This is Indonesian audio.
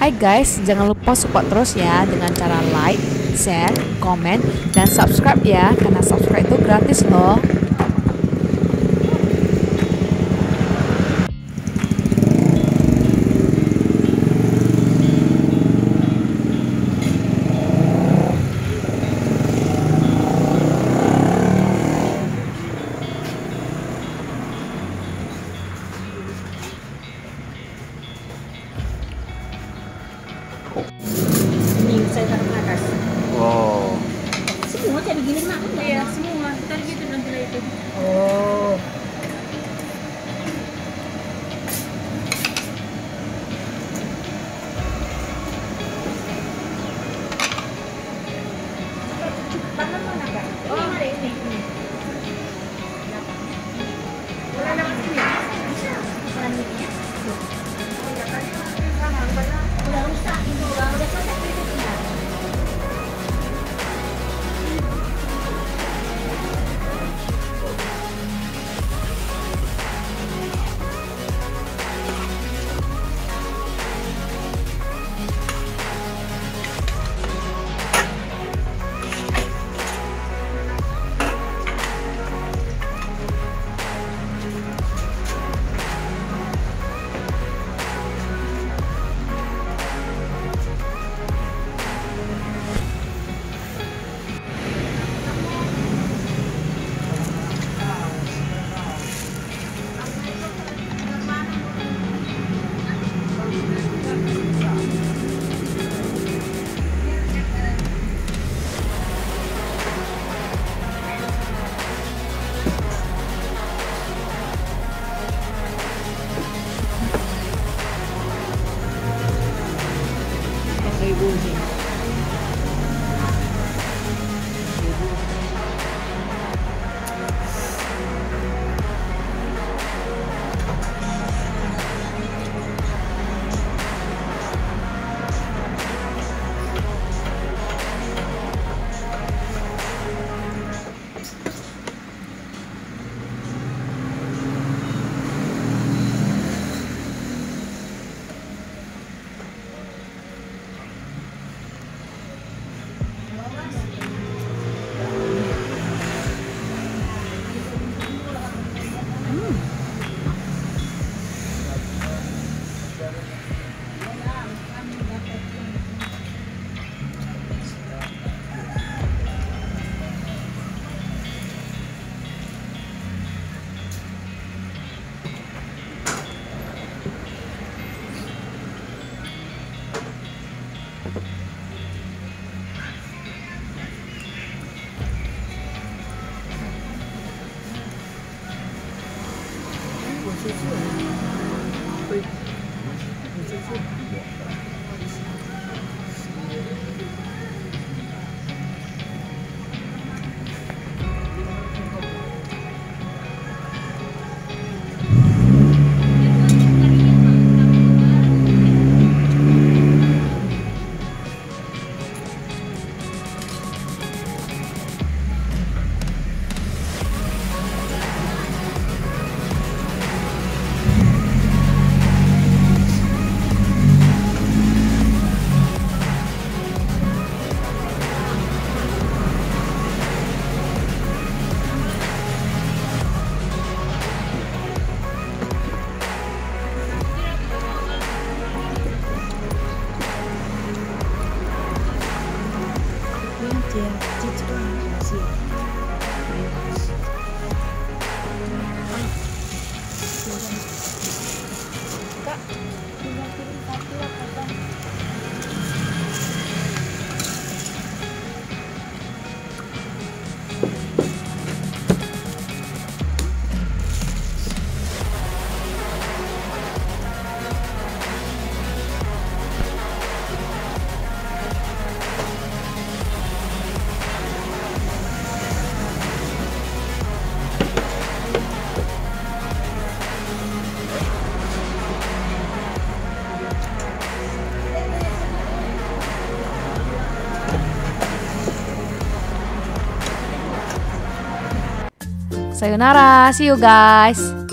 Hai guys, jangan lupa support terus ya dengan cara like, share, komen, dan subscribe ya, karena subscribe itu gratis loh. Ini saya taruh ke atas. Wow. Semua kayak begini mak. Iya, semua. Tadi gitu nanti itu. Oh. Tangan mana kak? Oh, hari ini. Boleh lewat sini? Bisa. Bisa ini ya. Udah rusak itu, udah selesai itu tinggal. Sayonara, see you guys.